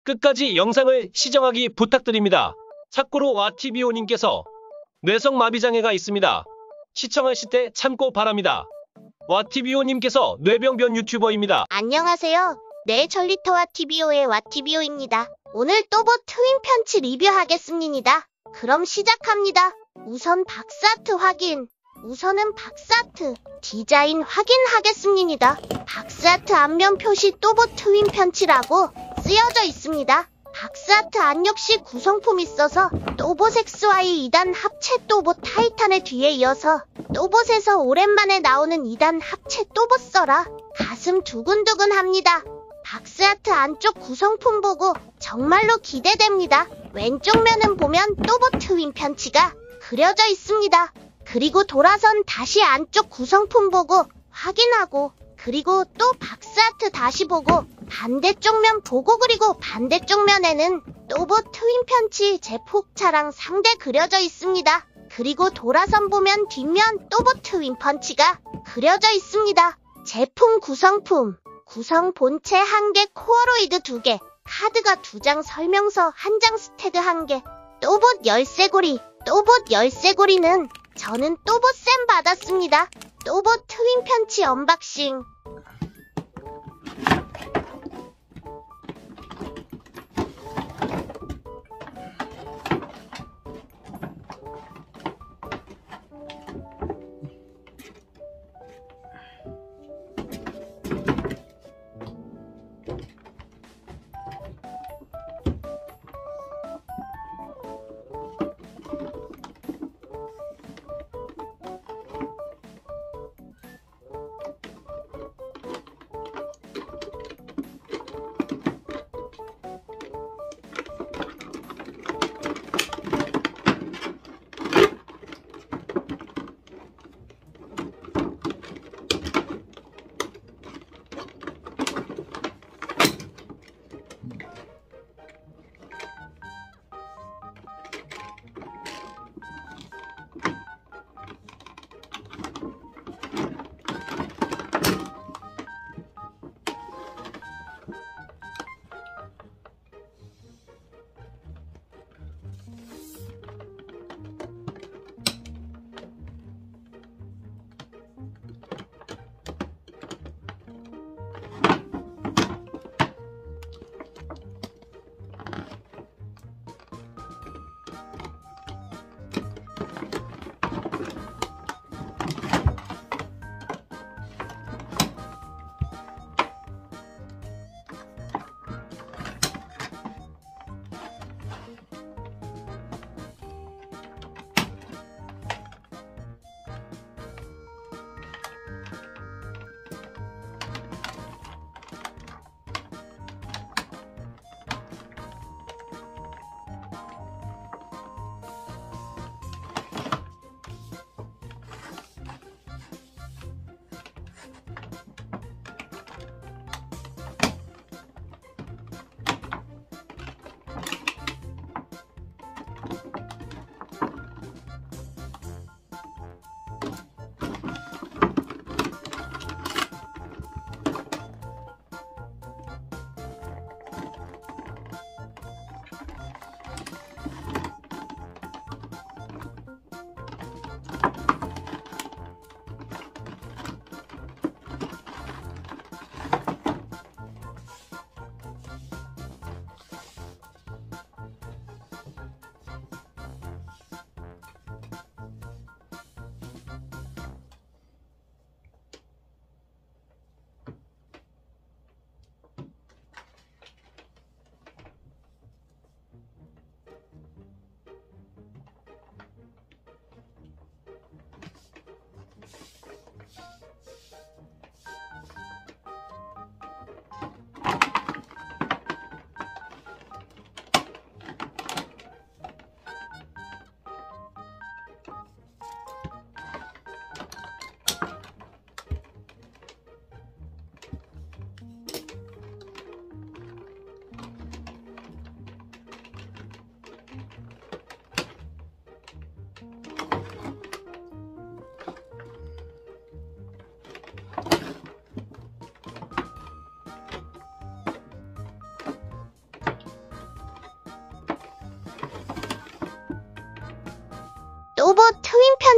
끝까지 영상을 시청하기 부탁드립니다. 참고로 와티비오님께서 뇌성마비장애가 있습니다. 시청하실 때 참고 바랍니다. 와티비오님께서 뇌병변 유튜버입니다. 안녕하세요. 네, 전리터와 TVO의 와티비오입니다. 오늘 또봇 트윈 편치 리뷰하겠습니다. 그럼 시작합니다. 우선 박스아트 확인. 우선은 박스아트 디자인 확인하겠습니다. 박스아트 앞면 표시 또봇 트윈 편치라고 쓰여져 있습니다. 박스아트 안 역시 구성품 있어서 또봇 XY 2단 합체 또봇 타이탄의 뒤에 이어서 또봇에서 오랜만에 나오는 2단 합체 또봇 써라 가슴 두근두근합니다. 박스아트 안쪽 구성품 보고 정말로 기대됩니다. 왼쪽 면은 보면 또봇 트윈 편치가 그려져 있습니다. 그리고 돌아선 다시 안쪽 구성품 보고 확인하고 그리고 또 박스아트 다시 보고 반대쪽 면 보고 그리고 반대쪽 면에는 또봇 트윈 편치 제폭차랑 상대 그려져 있습니다. 그리고 돌아선 보면 뒷면 또봇 트윈 펀치가 그려져 있습니다. 제품 구성품 구성 본체 1개, 코어로이드 2개, 카드가 2장, 설명서 1장, 스태그 1개, 또봇 열쇠고리. 또봇 열쇠고리는 저는 또봇 쌤 받았습니다. 또봇 트윈 편치 언박싱.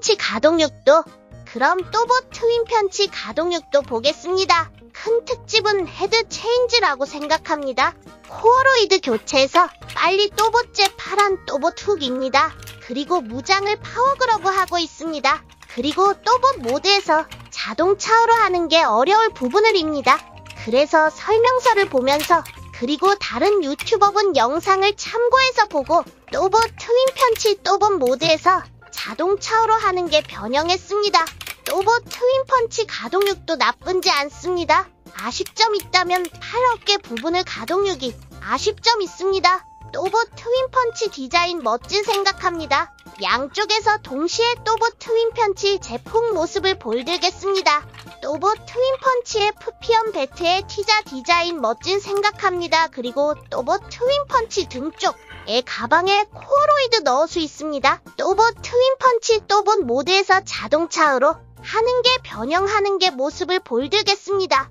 편치 가동육도. 그럼 또봇 트윈 편치 가동육도 보겠습니다. 큰 특집은 헤드 체인지라고 생각합니다. 코어로이드 교체해서 빨리 또봇제 파란 또봇 훅입니다. 그리고 무장을 파워글러브 하고 있습니다. 그리고 또봇 모드에서 자동차로 하는 게 어려울 부분을입니다. 그래서 설명서를 보면서 그리고 다른 유튜버분 영상을 참고해서 보고 또봇 트윈 편치 또봇 모드에서 자동차로 하는 게 변형했습니다. 또봇 트윈 펀치 가동육도 나쁘지 않습니다. 아쉽점 있다면 팔 어깨 부분을 가동육이 아쉽점 있습니다. 또봇 트윈 펀치 디자인 멋진 생각합니다. 양쪽에서 동시에 또봇 트윈 펀치 제폭 모습을 보여드리겠습니다. 또봇 트윈 펀치의 푸피언 배트의 티자 디자인 멋진 생각합니다. 그리고 또봇 트윈 펀치 등 쪽에 가방에 코어로이드 넣을 수 있습니다. 또봇 트윈 펀치 또봇 모드에서 자동차로 하는 게 변형하는 게 모습을 보여드리겠습니다.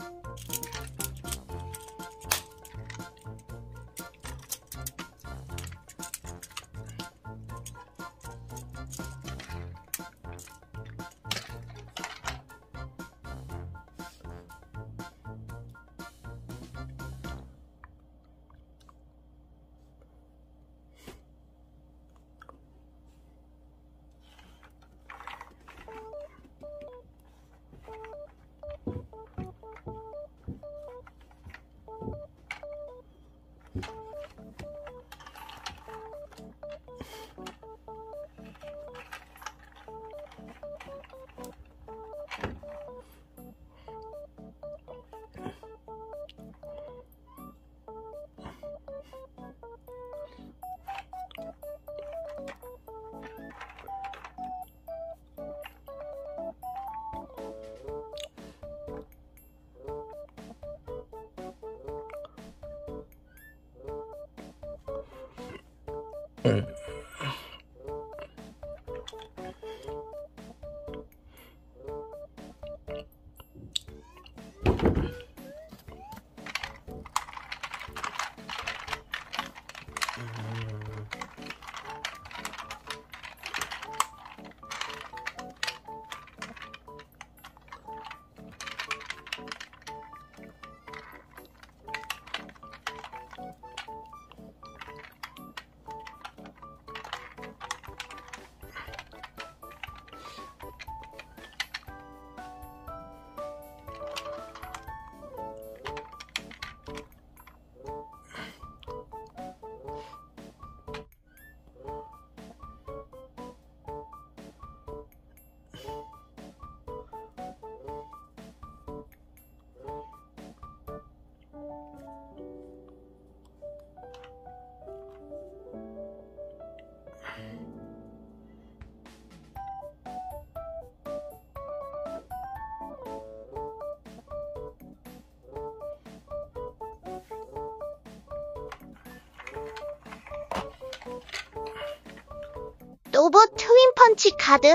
또봇 트윈펀치 카드.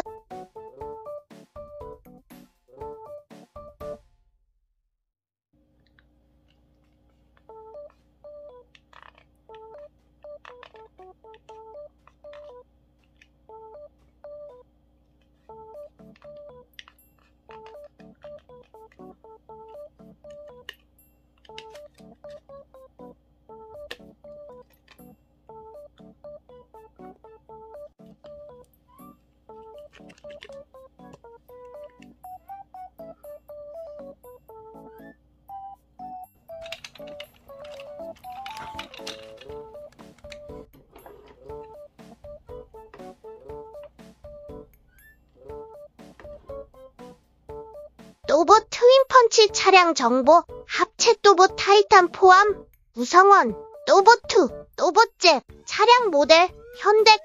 또봇 트윈펀치 차량 정보, 합체 또봇 타이탄 포함, 구성원, 또봇2, 또봇잭, 차량 모델, 현대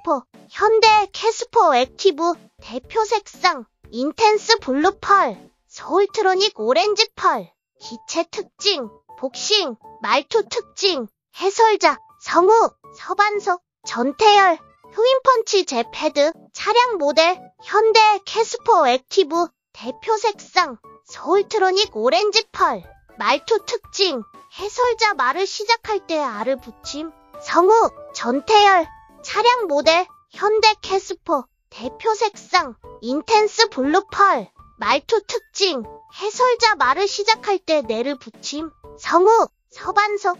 캐스포 액티브, 대표 색상, 인텐스 블루 펄, 소울트로닉 오렌지 펄, 기체 특징, 복싱, 말투 특징, 해설자, 성우, 서반석, 전태열, 트윈펀치 잽헤드, 차량 모델, 현대 캐스포 액티브, 대표 색상, 소울트로닉 오렌지 펄, 말투 특징, 해설자 말을 시작할 때 R을 붙임, 성우, 전태열, 차량 모델, 현대 캐스포, 대표 색상, 인텐스 블루 펄, 말투 특징, 해설자 말을 시작할 때 네를 붙임, 성우, 서반석.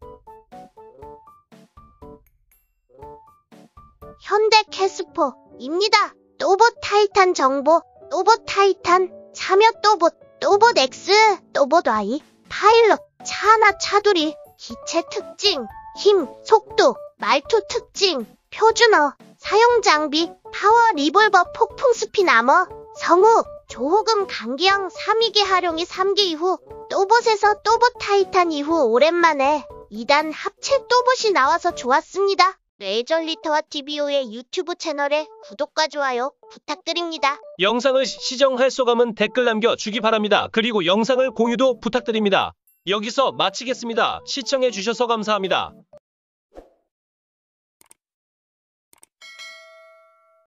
현대 캐스포입니다. 또봇 타이탄 정보, 또봇 타이탄, 참여 또봇 X, 또봇 Y, 파일럿, 차 하나 차두리, 기체 특징, 힘, 속도, 말투 특징, 표준어, 사용 장비, 파워 리볼버 폭풍 스핀 아머, 성우, 조호금 강기영 3위기 하룡이 3기 이후, 또봇에서 또봇 타이탄 이후 오랜만에 2단 합체 또봇이 나와서 좋았습니다. 레이저리터와 TVO의 유튜브 채널에 구독과 좋아요 부탁드립니다. 영상을 시정할 소감은 댓글 남겨주기 바랍니다. 그리고 영상을 공유도 부탁드립니다. 여기서 마치겠습니다. 시청해주셔서 감사합니다.